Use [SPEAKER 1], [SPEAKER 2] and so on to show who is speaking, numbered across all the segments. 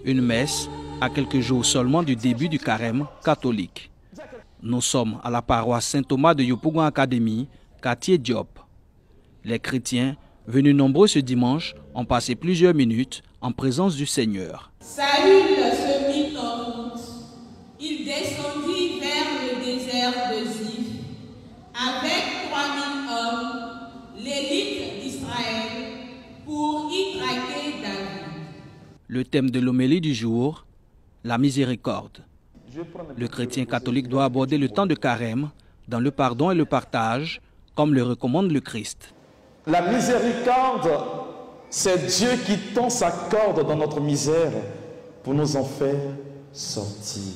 [SPEAKER 1] Une messe à quelques jours seulement du début du carême catholique. Nous sommes à la paroisse Saint-Thomas de Yopougon Academy, quartier Diop. Les chrétiens, venus nombreux ce dimanche, ont passé plusieurs minutes en présence du Seigneur.
[SPEAKER 2] Saül se mit en route. Il descendit vers le désert de Ziph avec 3000 hommes, l'élite d'Israël, pour y traquer David.
[SPEAKER 1] Le thème de l'homélie du jour, la miséricorde. Le chrétien catholique doit aborder le temps de carême dans le pardon et le partage, comme le recommande le Christ.
[SPEAKER 3] La miséricorde, c'est Dieu qui tend sa corde dans notre misère pour nous en faire sortir.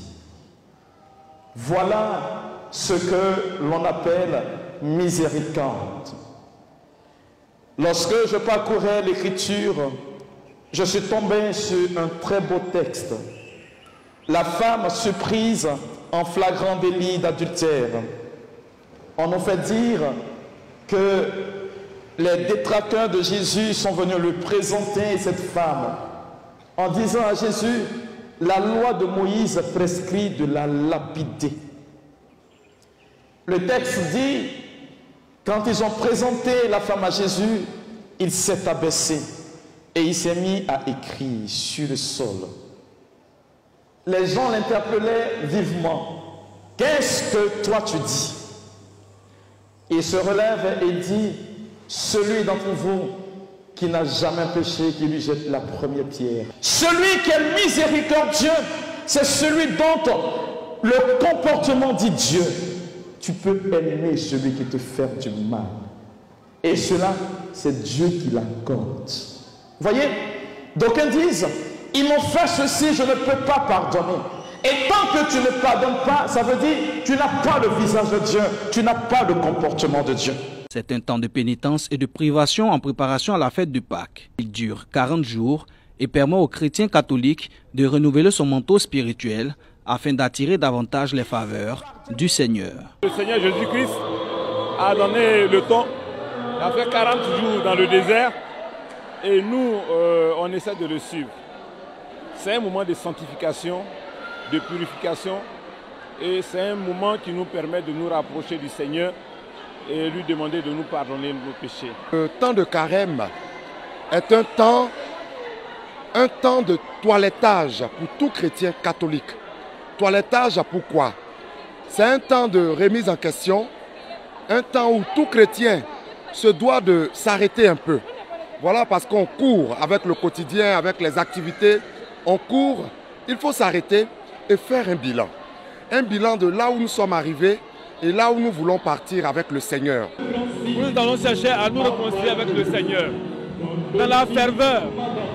[SPEAKER 3] Voilà ce que l'on appelle miséricorde. Lorsque je parcourais l'Écriture, je suis tombé sur un très beau texte. La femme surprise en flagrant délit d'adultère. On nous fait dire que les détracteurs de Jésus sont venus lui présenter cette femme en disant à Jésus, la loi de Moïse prescrit de la lapider. Le texte dit, quand ils ont présenté la femme à Jésus, il s'est abaissé et il s'est mis à écrire sur le sol. Les gens l'interpellaient vivement. Qu'est-ce que toi tu dis? Il se relève et dit, celui d'entre vous qui n'a jamais péché, qui lui jette la première pierre. Celui qui est miséricordieux, c'est celui dont le comportement dit Dieu. Tu peux aimer celui qui te fait du mal. Et cela, c'est Dieu qui l'accorde. Vous voyez? D'aucuns disent, ils m'ont fait ceci, je ne peux pas pardonner. Et tant que tu ne pardonnes pas, ça veut dire tu n'as pas le visage de Dieu, tu n'as pas le comportement de Dieu.
[SPEAKER 1] C'est un temps de pénitence et de privation en préparation à la fête de Pâques. Il dure 40 jours et permet aux chrétiens catholiques de renouveler son manteau spirituel afin d'attirer davantage les faveurs du Seigneur.
[SPEAKER 4] Le Seigneur Jésus-Christ a donné le temps, il a fait 40 jours dans le désert et nous, on essaie de le suivre. C'est un moment de sanctification, de purification et c'est un moment qui nous permet de nous rapprocher du Seigneur et lui demander de nous pardonner nos péchés.
[SPEAKER 5] Le temps de carême est un temps de toilettage pour tout chrétien catholique. Toilettage pourquoi? C'est un temps de remise en question, un temps où tout chrétien se doit de s'arrêter un peu. Voilà, parce qu'on court avec le quotidien, avec les activités, on court, il faut s'arrêter et faire un bilan. Un bilan de là où nous sommes arrivés et là où nous voulons partir avec le Seigneur.
[SPEAKER 4] Nous allons chercher à nous réconcilier avec le Seigneur dans la ferveur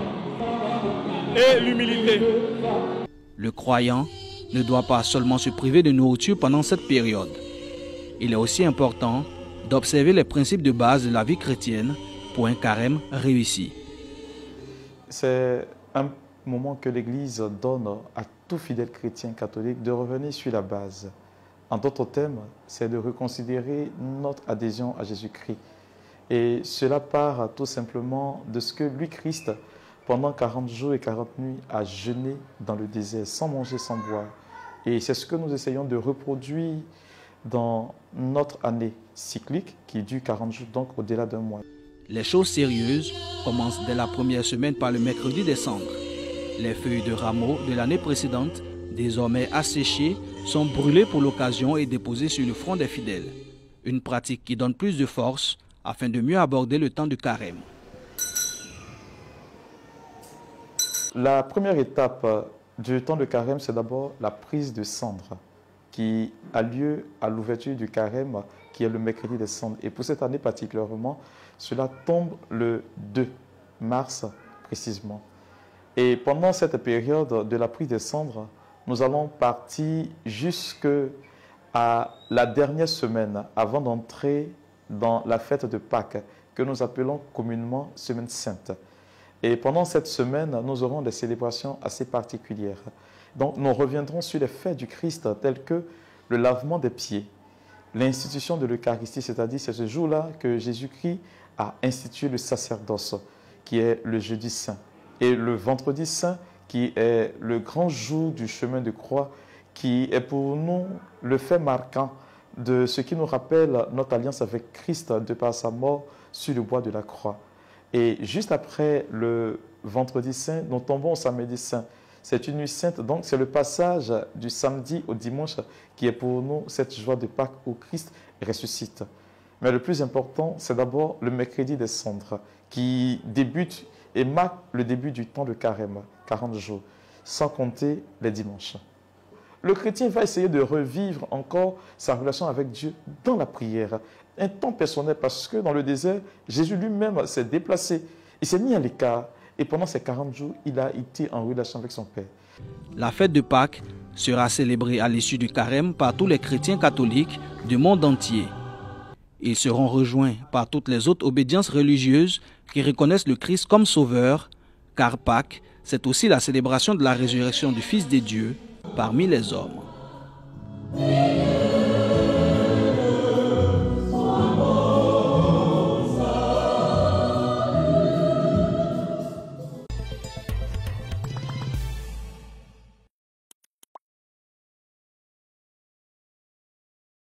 [SPEAKER 4] et l'humilité.
[SPEAKER 1] Le croyant ne doit pas seulement se priver de nourriture pendant cette période. Il est aussi important d'observer les principes de base de la vie chrétienne pour un carême réussi.
[SPEAKER 3] C'est un moment que l'Église donne à tout fidèle chrétien catholique de revenir sur la base. En d'autres termes, c'est de reconsidérer notre adhésion à Jésus-Christ. Et cela part tout simplement de ce que lui, Christ, pendant 40 jours et 40 nuits, a jeûné dans le désert, sans manger, sans boire. Et c'est ce que nous essayons de reproduire dans notre année cyclique, qui dure 40 jours, donc au-delà d'un mois.
[SPEAKER 1] Les choses sérieuses commencent dès la première semaine par le mercredi des cendres. Les feuilles de rameaux de l'année précédente, désormais asséchées, sont brûlées pour l'occasion et déposées sur le front des fidèles. Une pratique qui donne plus de force afin de mieux aborder le temps du carême.
[SPEAKER 3] La première étape du temps de carême, c'est d'abord la prise de cendres qui a lieu à l'ouverture du carême, qui est le mercredi des cendres. Et pour cette année particulièrement, cela tombe le 2 mars précisément. Et pendant cette période de la prise des cendres, nous allons partir jusqu'à la dernière semaine avant d'entrer dans la fête de Pâques, que nous appelons communément Semaine Sainte. Et pendant cette semaine, nous aurons des célébrations assez particulières. Donc nous reviendrons sur les faits du Christ tels que le lavement des pieds, l'institution de l'Eucharistie, c'est-à-dire c'est ce jour-là que Jésus-Christ a institué le sacerdoce, qui est le jeudi saint, et le vendredi saint, qui est le grand jour du chemin de croix, qui est pour nous le fait marquant de ce qui nous rappelle notre alliance avec Christ de par sa mort sur le bois de la croix. Et juste après le vendredi saint, nous tombons au samedi saint. C'est une nuit sainte, donc c'est le passage du samedi au dimanche qui est pour nous cette joie de Pâques où Christ ressuscite. Mais le plus important, c'est d'abord le mercredi des cendres qui débute et marque le début du temps de carême, 40 jours, sans compter les dimanches. Le chrétien va essayer de revivre encore sa relation avec Dieu dans la prière, un temps personnel parce que dans le désert, Jésus lui-même s'est déplacé, il s'est mis à l'écart et pendant ces 40 jours, il a été en relation avec son Père.
[SPEAKER 1] La fête de Pâques sera célébrée à l'issue du carême par tous les chrétiens catholiques du monde entier. Ils seront rejoints par toutes les autres obédiences religieuses qui reconnaissent le Christ comme sauveur, car Pâques, c'est aussi la célébration de la résurrection du Fils des dieux parmi les hommes.